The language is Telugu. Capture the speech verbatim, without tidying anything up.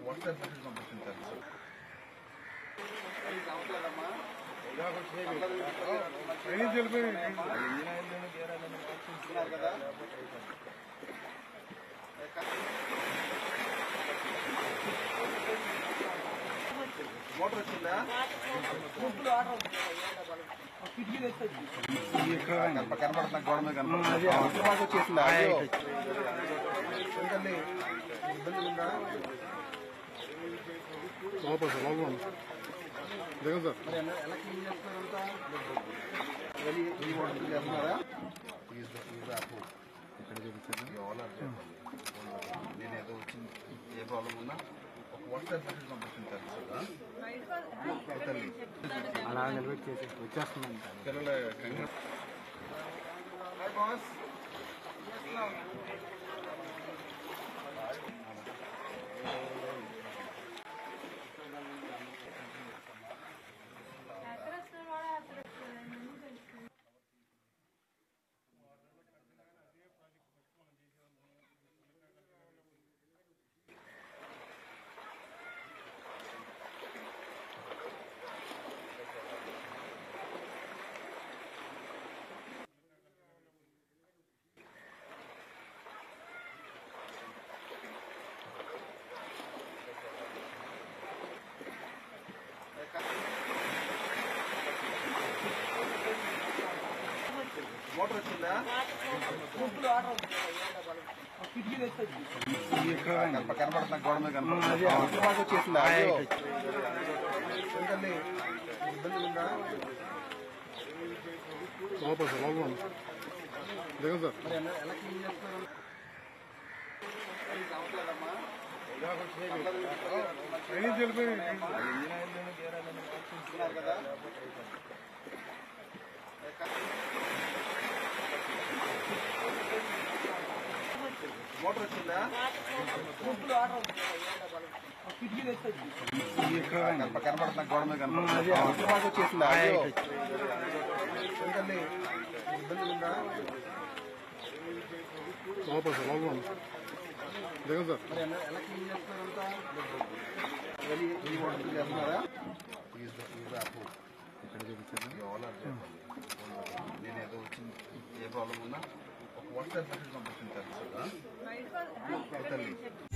వాట్సాప్ మెసేజ్ పంపిస్తుంది సార్. కదా మోటార్ వచ్చిందా? కనపడుతున్నా గోడ మీద కనపడుతుంది వచ్చేసిందా? ఎందుకండి ఇబ్బంది ఉందా? లోపల సార్ లోపల దిగం సార్. మరి ఎలా క్లీన్ చేస్తున్నారంతా? చేస్తున్నారా? ఇక్కడ చూపించండి. ఓనర్ చెప్పండి. నేను ఏదో వచ్చింది, ఏ ప్రాబ్లం ఉన్నా ఒక వాట్సాప్ మెసేజ్ పంపిస్తుంది సార్. అలా నిలబెట్టి చేసి వచ్చేస్తున్నాను పిల్లల బాస్. మోటార్ వచ్చిందా? కనపడుతున్నా గోడ మీద కనపడుతుంది వచ్చేసిందా? ఎందుకండి ఇబ్బంది ఉందా? లోపల సార్ లోపల దిగం సార్. మరి ఎలా క్లీన్ చేస్తున్నారు? కదా మోటార్ వచ్చిందా? కనపడుతున్నా గోడ మీద కనపడుతుంది వచ్చేసిందా? ఎందుకండి ఇబ్బంది ఉందా? లోపల సార్ లోపల దిగం సార్. మరి ఎలా క్లీన్ చేస్తున్నారంతా? చేస్తున్నారా? ఇక్కడ చూపించండి. ఓనర్ చెప్పండి. నేను ఏదో వచ్చింది, ఏ ప్రాబ్లం ఉన్నా ఒక వాట్సాప్ మెసేజ్ పంపిస్తుంది సార్.